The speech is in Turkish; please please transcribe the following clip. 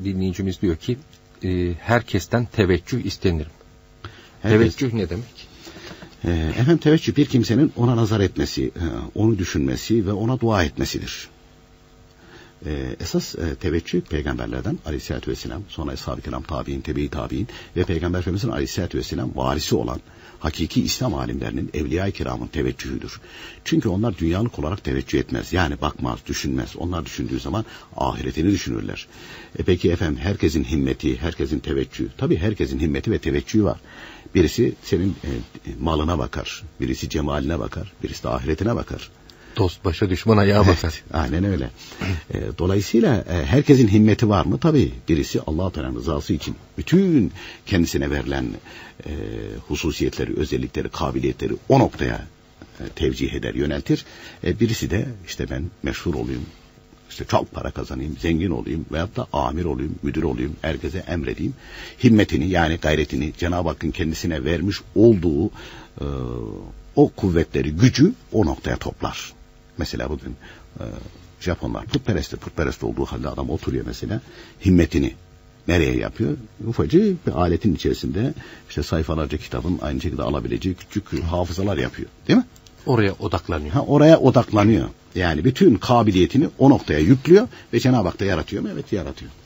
dinleyicimiz diyor ki herkesten teveccüh istenirim. Teveccüh ne demek? Efendim, teveccüh bir kimsenin ona nazar etmesi, onu düşünmesi ve ona dua etmesidir. Esas teveccüh peygamberlerden aleyhissalatü vesselam, sonra eshab-ı kiram, tabi'in, tebe-i tabi'in ve peygamber efendimizin aleyhissalatü vesselam varisi olan hakiki İslam alimlerinin, evliya-i kiramın teveccühüdür. Çünkü onlar dünyalık olarak teveccüh etmez. Yani bakmaz, düşünmez. Onlar düşündüğü zaman ahiretini düşünürler. Peki efendim, herkesin himmeti, herkesin teveccühü. Tabii herkesin himmeti ve teveccühü var. Birisi senin malına bakar, birisi cemaline bakar, birisi de ahiretine bakar. Dost başa düşman ayağa bakar. Evet, aynen öyle. Dolayısıyla herkesin himmeti var mı? Tabii. Birisi Allah-u Teala'nın rızası için bütün kendisine verilen hususiyetleri, özellikleri, kabiliyetleri o noktaya tevcih eder, yöneltir. Birisi de işte ben meşhur olayım, işte çok para kazanayım, zengin olayım veyahut da amir olayım, müdür olayım, herkese emredeyim. Himmetini, yani gayretini Cenab-ı Hakk'ın kendisine vermiş olduğu o kuvvetleri, gücü o noktaya toplar. Mesela bugün Japonlar putperest olduğu halde adam oturuyor mesela, himmetini nereye yapıyor? Ufacık bir aletin içerisinde işte sayfalarca kitabın aynı şekilde alabileceği küçük hafızalar yapıyor. Değil mi? Oraya odaklanıyor. Oraya odaklanıyor. Yani bütün kabiliyetini o noktaya yüklüyor ve Cenab-ı Hak da yaratıyor mu? Evet, yaratıyor.